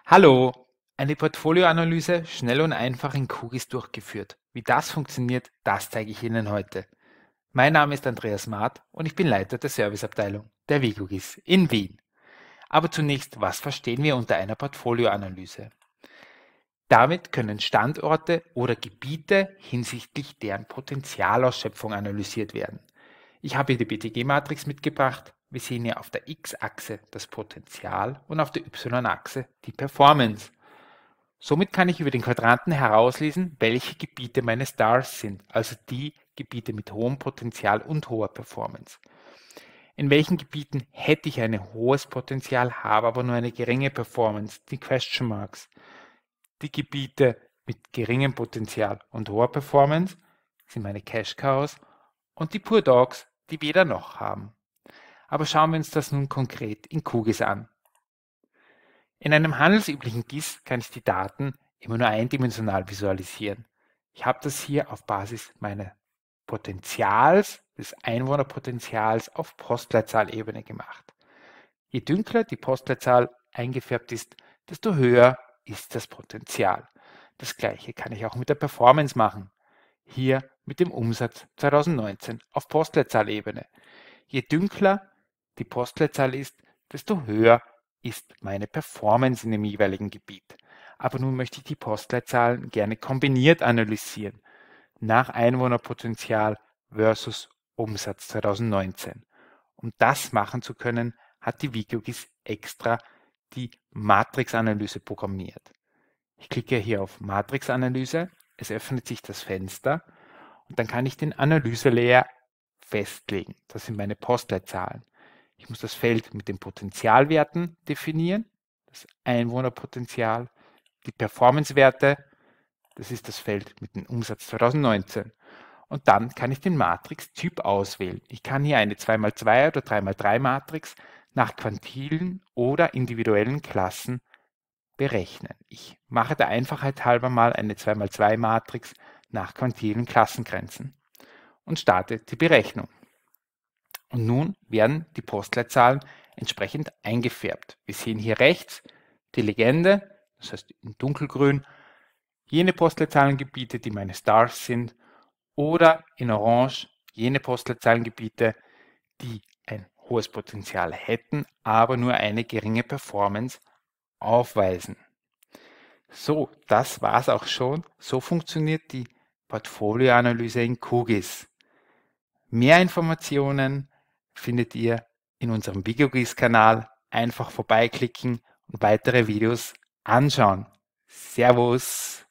Hallo, eine Portfolioanalyse schnell und einfach in QGIS durchgeführt. Wie das funktioniert, das zeige ich Ihnen heute. Mein Name ist Andreas Maat und ich bin Leiter der Serviceabteilung der WGUGIS in Wien. Aber zunächst, was verstehen wir unter einer Portfolioanalyse? Damit können Standorte oder Gebiete hinsichtlich deren Potentialausschöpfung analysiert werden. Ich habe hier die BTG-Matrix mitgebracht. Wir sehen hier auf der X-Achse das Potenzial und auf der Y-Achse die Performance. Somit kann ich über den Quadranten herauslesen, welche Gebiete meine Stars sind, also die Gebiete mit hohem Potenzial und hoher Performance. In welchen Gebieten hätte ich ein hohes Potenzial, habe aber nur eine geringe Performance, die Question Marks. Die Gebiete mit geringem Potenzial und hoher Performance sind meine Cash Cows und die Poor Dogs, die weder noch haben. Aber schauen wir uns das nun konkret in QGIS an. In einem handelsüblichen GIS kann ich die Daten immer nur eindimensional visualisieren. Ich habe das hier auf Basis meines Potentials, des Einwohnerpotenzials auf Postleitzahlebene gemacht. Je dunkler die Postleitzahl eingefärbt ist, desto höher ist das Potenzial. Das gleiche kann ich auch mit der Performance machen. Hier mit dem Umsatz 2019 auf Postleitzahlebene. Je dunkler die Postleitzahl ist, desto höher ist meine Performance in dem jeweiligen Gebiet. Aber nun möchte ich die Postleitzahlen gerne kombiniert analysieren, nach Einwohnerpotenzial versus Umsatz 2019. Um das machen zu können, hat die WGUGIS extra die Matrixanalyse programmiert. Ich klicke hier auf Matrixanalyse, es öffnet sich das Fenster und dann kann ich den Analyse-Layer festlegen. Das sind meine Postleitzahlen. Ich muss das Feld mit den Potentialwerten definieren, das Einwohnerpotenzial, die Performance-Werte, das ist das Feld mit dem Umsatz 2019. Und dann kann ich den Matrix-Typ auswählen. Ich kann hier eine 2x2 oder 3x3 Matrix nach Quantilen oder individuellen Klassen berechnen. Ich mache der Einfachheit halber mal eine 2x2 Matrix nach Quantilen Klassengrenzen und starte die Berechnung. Und nun werden die Postleitzahlen entsprechend eingefärbt. Wir sehen hier rechts die Legende, das heißt in dunkelgrün, jene Postleitzahlengebiete, die meine Stars sind, oder in orange jene Postleitzahlengebiete, die ein hohes Potenzial hätten, aber nur eine geringe Performance aufweisen. So, das war's auch schon. So funktioniert die Portfolioanalyse in QGIS. Mehr Informationen findet ihr in unserem WGUGIS-Kanal. Einfach vorbeiklicken und weitere Videos anschauen. Servus!